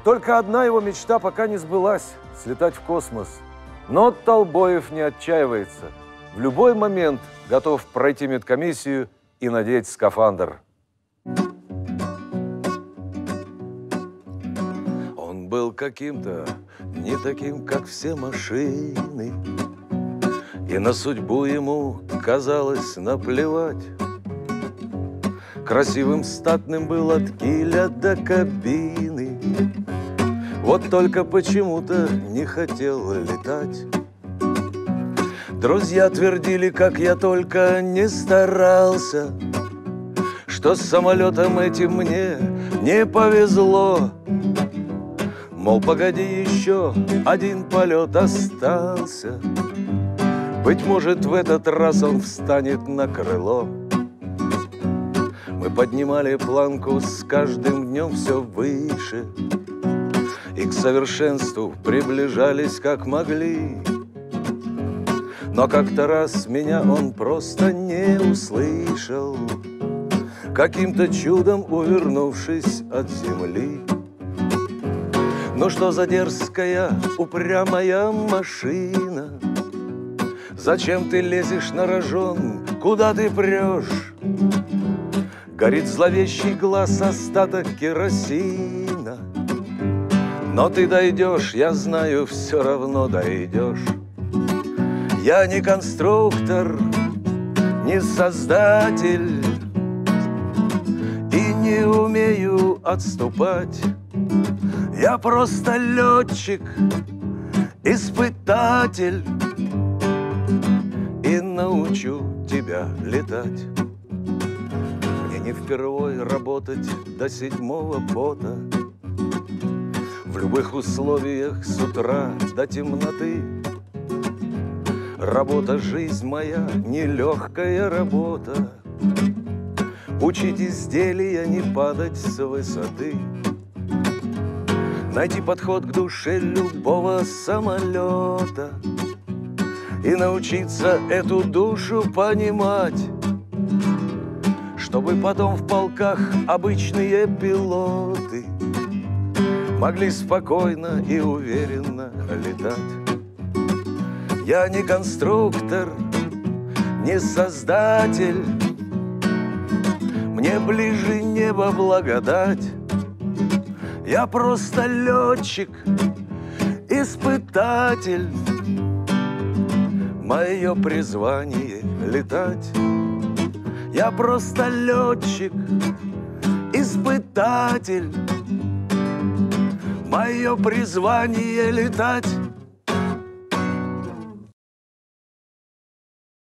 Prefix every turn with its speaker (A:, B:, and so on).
A: Только одна его мечта пока не сбылась – слетать в космос. Но Толбоев не отчаивается. В любой момент готов пройти медкомиссию и надеть скафандр. Он был каким-то не таким, как все машины, и на судьбу ему казалось наплевать. Красивым, статным был от киля до кабины, вот только почему-то не хотел летать. Друзья твердили, как я только не старался, что с самолетом этим мне не повезло. Мол, погоди, еще один полет остался, быть может, в этот раз он встанет на крыло. Мы поднимали планку с каждым днем все выше и к совершенству приближались как могли. Но как-то раз меня он просто не услышал, каким-то чудом увернувшись от земли. Ну что за дерзкая, упрямая машина? Зачем ты лезешь на рожон? Куда ты прешь? Горит зловещий глаз, остаток керосина. Но ты дойдешь, я знаю, все равно дойдешь. Я не конструктор, не создатель, и не умею отступать. Я просто летчик, испытатель, и научу тебя летать. Мне не впервой работать до 7-го пота, в любых условиях с утра до темноты. Работа, жизнь моя, нелегкая работа. Учить изделия, не падать с высоты. Найти подход к душе любого самолета и научиться эту душу понимать, чтобы потом в полках обычные пилоты могли спокойно и уверенно летать. Я не конструктор, не создатель, мне ближе небо благодать. Я просто летчик, испытатель, мое призвание летать. Я просто летчик, испытатель, мое призвание летать.